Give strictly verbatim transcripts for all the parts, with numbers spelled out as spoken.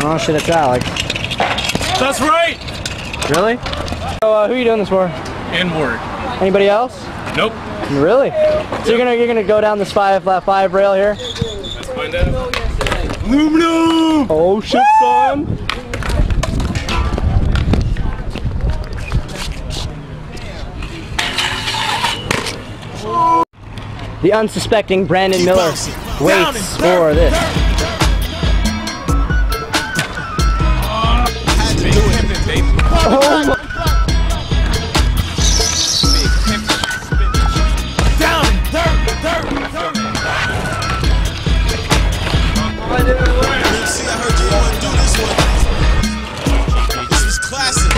Oh shit, it's Alec. That's right! Really? So uh, who are you doing this for? Inward. Anybody else? Nope. Really? So you're gonna you're gonna go down this five flat five rail here? Let's find out. Aluminum! Oh shit, son! The unsuspecting Brandon Miller waits for this. Oh my. Down and dirt, dirt, dirt. See, I heard you want to do this one. This is classic.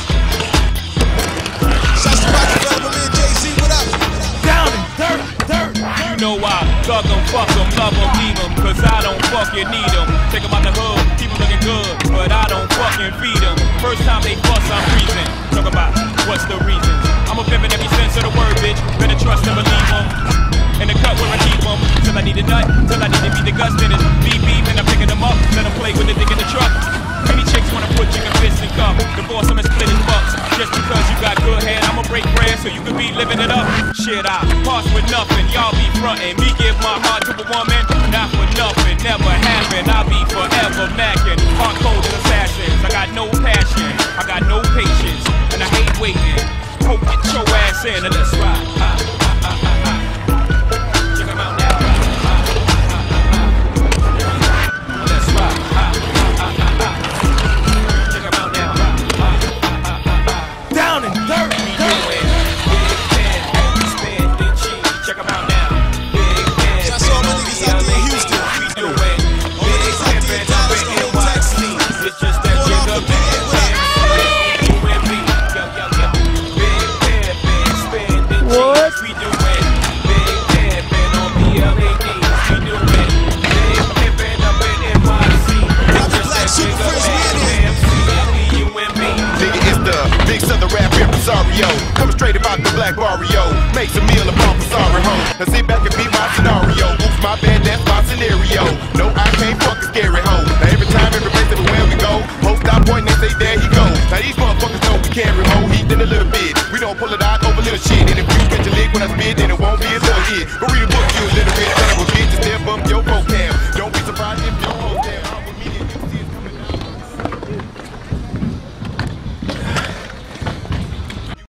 Shouts to Rockefeller, my man Jay-Z, what up? Down and dirt, dirt. You know I thug em, fuck em, love em, leave em, cause I don't fucking need em. Take em out the hood, keep em looking good, but I don't fucking feed em. First time they fuss, I'm freezing. Talk about what's the reason. I'm a pimp in every sense of the word, bitch. Better trust and believe em. In the cut where I keep em. Till I need a nut, till I need to be the guts, then it's beep beep, and I'm picking them up. Let them play with the dick in the truck. Many chicks wanna put chicken fists in cup. Divorce them and split his bucks. Just because you got good head, I'ma break bread so you can be living it up. Shit, I pass with nothing, y'all be frontin'. Me give my heart to a woman, not for nothing, never happen. I'll be forever mackin'. Hard cold assassins, I got no passion, I got no patience, and I hate waiting. Hope get your ass in and let's ride. Ah, ah, ah, ah, ah. Check 'em out now. Let's ride. Ah, ah, ah, ah, ah. Check 'em out now. Ah, ah, ah, ah, ah. Down and dirt, dirt. Check 'em out now. Big man, Shouts to all my niggas out there in Houston. we do it. All my niggas out there in Dallas, the whole Texas. It's just that Going off jigger, the big head, what up? you and me. Yo, yo, yo. Big man, big spending What? G's. We do it. Big man, been on B L A Ds. We do it. Big pimpin' up in N Y C. It's just that jigger, man, man, you and me. Nigga, it's the big southern rap impresario. Coming straight about the black barrio. Makes a meal upon for sorry ho. Now sit back and be my scenario. Oops, my bad, that's my scenario. No, I can't fuck a scary hoe. Now every time, every place, everywhere we go, hoes stop pointing and say, there he go. Now these motherfuckers know we carry hoe heat in a little bit. We don't pull it out over little shit. And if you catch a lick when I spit, then it won't be a little hit. Go read a book, you a little bit. Then I will get to step up your